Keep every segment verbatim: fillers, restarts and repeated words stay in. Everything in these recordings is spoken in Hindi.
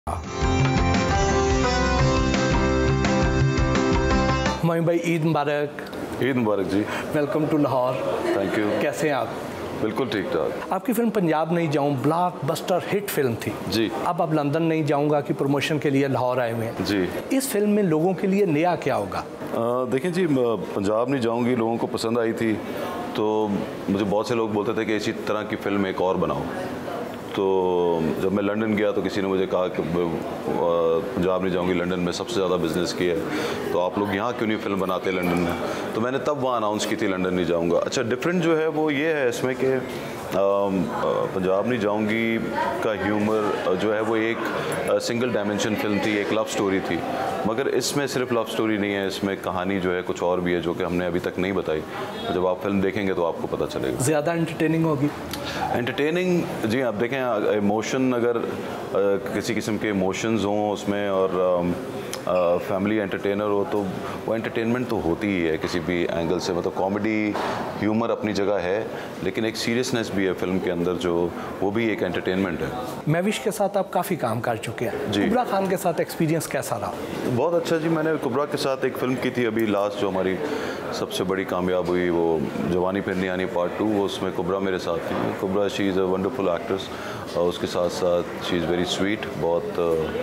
हुमायूं भाई, ईद मुबारक। ईद मुबारक जी। Welcome to Lahore. Thank you. कैसे हैं आप? बिल्कुल ठीक ठाक। आपकी फिल्म पंजाब नहीं जाऊँ ब्लॉकबस्टर हिट फिल्म थी जी। अब आप लंदन नहीं जाऊँगा कि प्रमोशन के लिए लाहौर आए हुए हैं जी। इस फिल्म में लोगों के लिए नया क्या होगा? देखें जी, पंजाब नहीं जाऊँगी लोगों को पसंद आई थी, तो मुझे बहुत से लोग बोलते थे कि इसी तरह की फ़िल्म एक और बनाओ। तो जब मैं लंदन गया तो किसी ने मुझे कहा कि पंजाब नहीं जाऊँगी, लंदन में सबसे ज़्यादा बिज़नेस की है, तो आप लोग यहाँ क्यों नहीं फिल्म बनाते लंदन में? तो मैंने तब वहाँ अनाउंस की थी लंदन नहीं जाऊँगा। अच्छा, डिफरेंट जो है वो ये है इसमें कि पंजाब नहीं जाऊँगी का ह्यूमर जो है वो एक सिंगल डायमेंशन फिल्म थी, एक लव स्टोरी थी, मगर इसमें सिर्फ लव स्टोरी नहीं है, इसमें कहानी जो है कुछ और भी है जो कि हमने अभी तक नहीं बताई। जब आप फिल्म देखेंगे तो आपको पता चलेगा। ज़्यादा एंटरटेनिंग होगी? एंटरटेनिंग जी, आप देखें इमोशन, अगर आ, किसी किस्म के इमोशंस हों उसमें और फैमिली एंटरटेनर हो तो वो एंटरटेनमेंट तो होती ही है किसी भी एंगल से। मतलब कॉमेडी ह्यूमर अपनी जगह है, लेकिन एक सीरियसनेस भी है फिल्म के अंदर, जो वो भी एक एंटरटेनमेंट है। महविश के साथ आप काफ़ी काम कर चुके हैं जी। कुबरा खान के साथ एक्सपीरियंस कैसा रहा? बहुत अच्छा जी। मैंने कुबरा के साथ एक फ़िल्म की थी अभी लास्ट, जो हमारी सबसे बड़ी कामयाब हुई, वो जवानी फिर नहीं आनी पार्ट टू, वो उसमें कुबरा मेरे साथ थी। Kubra she is a wonderful actress, उसके साथ साथ शी इज़ वेरी स्वीट, बहुत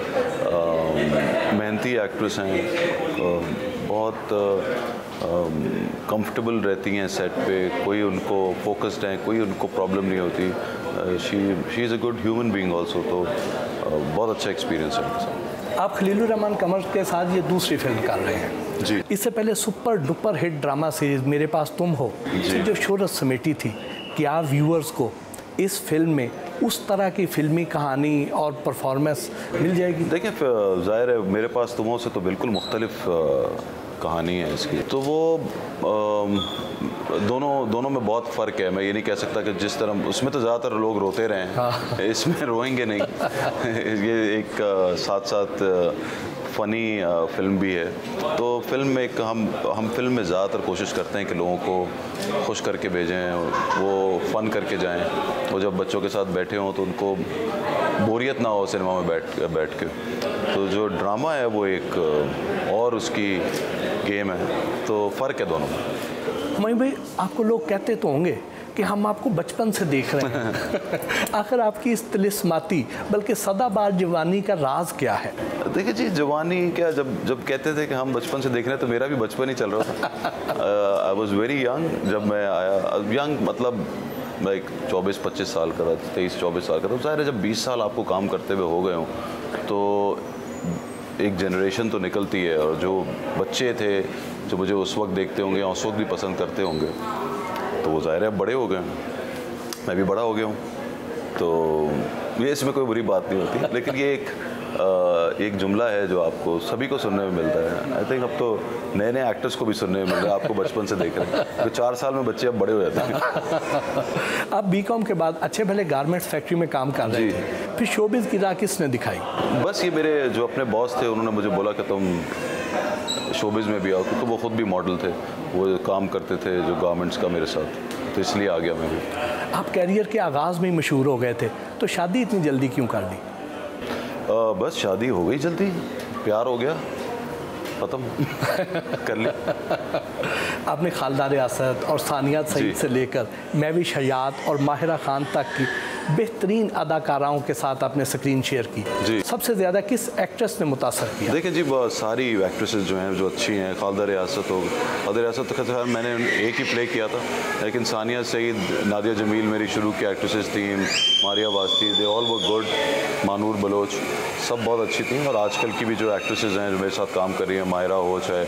मेहनती एक्ट्रेस हैं, बहुत कंफर्टेबल रहती हैं सेट पे, कोई उनको फोकस्ड हैं, कोई उनको प्रॉब्लम नहीं होती। She she is a good human being also. तो uh, बहुत अच्छा एक्सपीरियंस है उनके साथ। आप खलीलुर रहमान कमर के साथ ये दूसरी फिल्म कर रहे हैं जी। इससे पहले super duper hit drama series Mere Paas तुम हो से जो शोहरत समेटी थी, क्या व्यूअर्स को इस फिल्म में उस तरह की फिल्मी कहानी और परफॉर्मेंस मिल जाएगी? देखिए, ज़ाहिर है मेरे पास तुम हो से तो बिल्कुल मुख्तलिफ कहानी है इसकी, तो वो आ, दोनों दोनों में बहुत फ़र्क है। मैं ये नहीं कह सकता कि जिस तरह उसमें तो ज़्यादातर लोग रोते रहे हैं, हाँ। इसमें रोएंगे नहीं। ये एक साथ साथ फ़नी फिल्म भी है। तो फिल्म में एक हम हम फिल्म में ज़्यादातर कोशिश करते हैं कि लोगों को खुश करके भेजें, वो फ़न करके जाएं। वो जब बच्चों के साथ बैठे हों तो उनको बोरियत ना हो सिनेमा में बैठ बैठ के। तो जो ड्रामा है वो एक और उसकी गेम है, तो फ़र्क है दोनों में। हुमायूं भाई, आपको लोग कहते तो होंगे कि हम आपको बचपन से देख रहे हैं आखिर आपकी इस तिलिस्माती बल्कि सदाबहार जवानी का राज क्या है? देखिए जी, जवानी क्या, जब जब कहते थे कि हम बचपन से देख रहे हैं तो मेरा भी बचपन ही चल रहा था। आई वॉज वेरी यंग जब मैं आया। यंग मतलब मैं एक चौबीस पच्चीस साल का था, तेईस चौबीस साल का था। तो ज़ाहिर है जब बीस साल आपको काम करते हुए हो गए हों तो एक जनरेशन तो निकलती है, और जो बच्चे थे जो मुझे उस वक्त देखते होंगे या उस वक्त भी पसंद करते होंगे, तो वो ज़ाहिर है बड़े हो गए, मैं भी बड़ा हो गया हूँ। तो ये इसमें कोई बुरी बात नहीं होती, लेकिन ये एक आ, एक जुमला है जो आपको सभी को सुनने में मिलता है। आई थिंक अब तो नए नए एक्टर्स को भी सुनने में मिल रहा है, आपको बचपन से देख रहे हैं। तो चार साल में बच्चे अब बड़े हो जाते हैं। आप बी कॉम के बाद अच्छे भले गारमेंट्स फैक्ट्री में काम कर रहे थे, फिर शोबिज़ की राह किसने दिखाई? बस ये मेरे जो अपने बॉस थे, उन्होंने मुझे बोला कि तुम शोबिज़ में भी आओ, क्योंकि वो ख़ुद भी मॉडल थे, वो काम करते थे जो गारमेंट्स का मेरे साथ, तो इसलिए आ गया मैं भी। आप कैरियर के आगाज़ में ही मशहूर हो गए थे, तो शादी इतनी जल्दी क्यों कर दी? आ, बस शादी हो गई जल्दी, प्यार हो गया, ख़त्म कर लिया। आपने खालदा रियासत और सानिया सईद से लेकर महविश हयात और माहिरा खान तक की बेहतरीन अदाकाराओं के साथ आपने स्क्रीन शेयर की जी। सबसे ज़्यादा किस एक्ट्रेस ने मुतासर किया? देखिए जी, सारी एक्ट्रेसेस जो हैं जो अच्छी हैं। खालदा रियासत हो, खालदा रियासत तो खैर मैंने एक ही प्ले किया था, लेकिन सानिया सईद, नादिया जमील मेरी शुरू की एक्ट्रेसेस थी, Maria Wasti, they all were good, Mahnoor Baloch, सब बहुत अच्छी थी। और आजकल की भी जो एक्ट्रेसेस हैं जो मेरे साथ काम कर रही हैं, माहिरा हो चाहे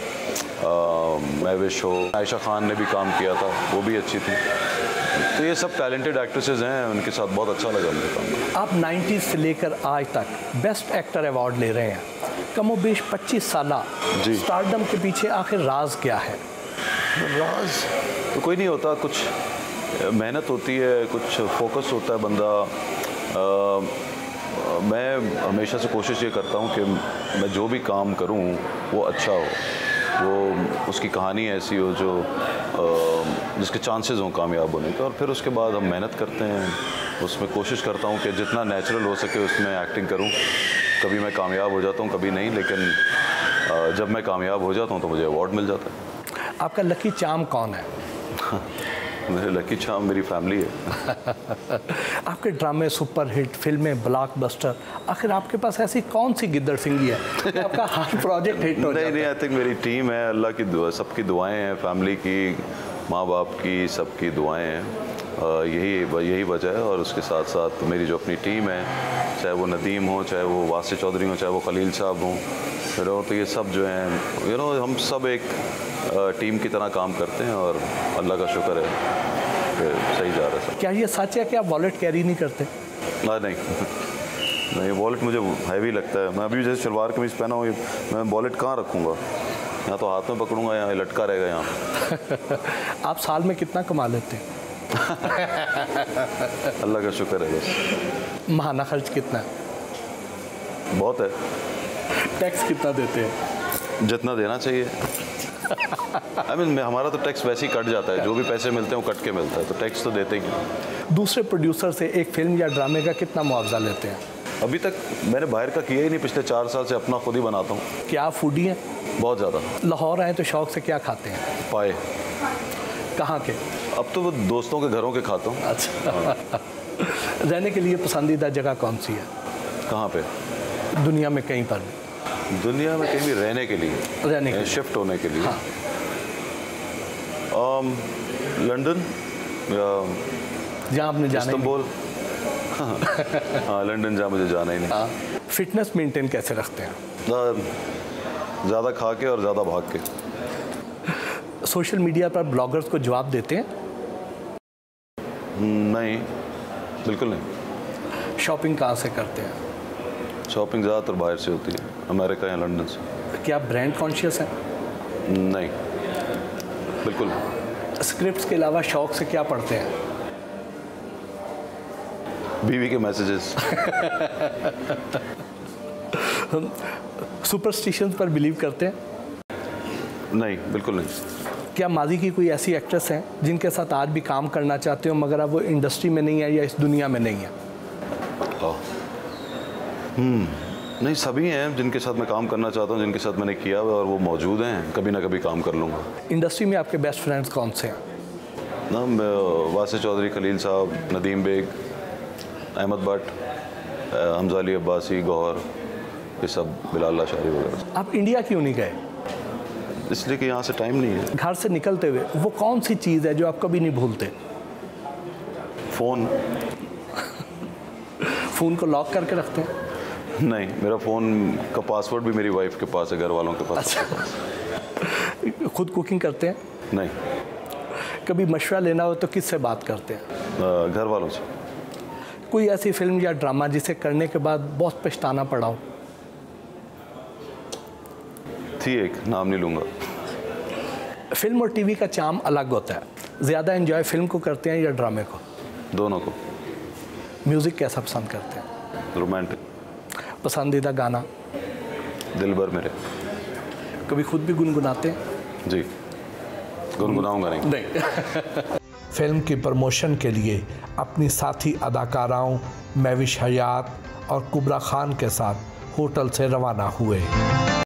महविश हो, आयशा खान ने भी काम किया था, वो भी अच्छी थी। तो ये सब टैलेंटेड एक्ट्रेसेस हैं, उनके साथ बहुत अच्छा लगा मुझे काम। आप नाइन्टीज़ से लेकर आज तक बेस्ट एक्टर अवार्ड ले रहे हैं, कमोबेश पच्चीस साल स्टारडम के पीछे आखिर राज क्या है? राज तो कोई नहीं होता, कुछ मेहनत होती है, कुछ फोकस होता है बंदा। आ, मैं हमेशा से कोशिश ये करता हूँ कि मैं जो भी काम करूँ वो अच्छा हो, वो उसकी कहानी ऐसी हो जो जिसके चांसेस हों कामयाब होने के। और फिर उसके बाद हम मेहनत करते हैं, उसमें कोशिश करता हूँ कि जितना नेचुरल हो सके उसमें एक्टिंग करूँ। कभी मैं कामयाब हो जाता हूँ, कभी नहीं, लेकिन जब मैं कामयाब हो जाता हूँ तो मुझे अवार्ड मिल जाता है। आपका लकी चार्म कौन है? मेरे लकी चार्म मेरी फैमिली है। आपके ड्रामे, सुपरहिट फिल्में, ब्लॉकबस्टर, आखिर आपके पास ऐसी कौन सी गिद्दड़ सिंगी है कि आपका हर प्रोजेक्ट हिट हो जाता है? नहीं नहीं, आई थिंक मेरी टीम है, अल्लाह की दुआ, सबकी दुआएं हैं, फैमिली की, माँ बाप की, सबकी दुआएं हैं, यही यही वजह है। और उसके साथ साथ मेरी जो अपनी टीम है, चाहे वो नदीम हो, चाहे वो वासिर चौधरी हो, चाहे वो खलील साहब हों, फिर तो ये सब जो हैं, यू नो, हम सब एक टीम की तरह काम करते हैं और अल्लाह का शुक्र है फिर सही जा रहा है सब। क्या ये सच है कि आप वॉलेट कैरी नहीं करते? आ, नहीं नहीं, वॉलेट मुझे हैवी लगता है। मैं अभी जैसे शलवार कमीज पहना हूँ, मैं वॉलेट कहाँ रखूँगा? यहाँ तो हाथ में पकड़ूंगा, यहाँ लटका रहेगा यहाँ। आप साल में कितना कमा लेते हैं? अल्लाह का शुक्र है बस। महाना खर्च कितना है? बहुत है। टैक्स कितना देते हैं? जितना देना चाहिए। आई मीन हमारा तो टैक्स वैसे ही कट जाता है, जो भी पैसे मिलते हैं वो कट के मिलता है, तो टैक्स तो देते ही। दूसरे प्रोड्यूसर से एक फिल्म या ड्रामे का कितना मुआवजा लेते हैं? अभी तक मैंने बाहर का किया ही नहीं, पिछले चार साल से अपना खुद ही बनाता हूँ। क्या आप फूडी हैं? बहुत ज़्यादा। लाहौर आए तो शौक से क्या खाते हैं? पाए। कहाँ के? अब तो वो दोस्तों के घरों के खाता हूँ। अच्छा। रहने के लिए पसंदीदा जगह कौन सी है? कहाँ पे? दुनिया में कहीं पर? दुनिया में कहीं भी रहने के लिए, रहने के शिफ्ट होने के लिए। हाँ। um, लंदन या जहाँ आपने जाना, इस्तांबुल। हाँ, लंदन जहाँ मुझे जाना ही नहीं। हाँ। फिटनेस मेंटेन कैसे रखते हैं? ज़्यादा खा के और ज़्यादा भाग के। सोशल मीडिया पर ब्लॉगर्स को जवाब देते हैं? नहीं, बिल्कुल नहीं। शॉपिंग कहाँ से करते हैं? शॉपिंग ज़्यादातर बाहर से होती है, अमेरिका या लंदन से। क्या आप ब्रांड कॉन्शियस हैं? नहीं, बिल्कुल नहीं। स्क्रिप्ट्स के अलावा शौक से क्या पढ़ते हैं? बीवी के मैसेजेस। सुपरस्टिशंस पर बिलीव करते हैं? नहीं, बिल्कुल नहीं। क्या माजी की कोई ऐसी एक्ट्रेस हैं जिनके साथ आज भी काम करना चाहते हो मगर अब वो इंडस्ट्री में नहीं है या इस दुनिया में नहीं है? हम्म नहीं, सभी हैं जिनके साथ मैं काम करना चाहता हूँ, जिनके साथ मैंने किया हुआ और वो मौजूद हैं, कभी ना कभी काम कर लूँगा। इंडस्ट्री में आपके बेस्ट फ्रेंड्स कौन से हैं? ना, वासिर चौधरी, खलील साहब, नदीम बेग, अहमद भट्ट, हमजा अली अब्बासी, गौहर, ये सब, बिलाल लाशारी वगैरह। आप इंडिया क्यों नहीं गए? इसलिए कि यहाँ से टाइम नहीं है। घर से निकलते हुए वो कौन सी चीज़ है जो आप कभी नहीं भूलते? फ़ोन। फ़ोन को लॉक करके रखते हैं? नहीं, मेरा फ़ोन का पासवर्ड भी मेरी वाइफ के पास है, घर वालों के पास। अच्छा। खुद कुकिंग करते हैं? नहीं। कभी मशवरा लेना हो तो किससे बात करते हैं? घर वालों से। कोई ऐसी फिल्म या ड्रामा जिसे करने के बाद बहुत पछताना पड़ा हो? थी एक, नाम नहीं लूँगा। फिल्म और टीवी का चार्म अलग होता है। ज़्यादा एंजॉय फिल्म को करते हैं या ड्रामे को? दोनों को। म्यूज़िक कैसा पसंद करते हैं? रोमांटिक। पसंदीदा गाना? दिलबर मेरे। कभी खुद भी गुनगुनाते हैं? जी, गुनगुनाऊंगा नहीं। नहीं। फिल्म की प्रमोशन के लिए अपनी साथी अदाकाराओं महविश हयात और कुबरा खान के साथ होटल से रवाना हुए।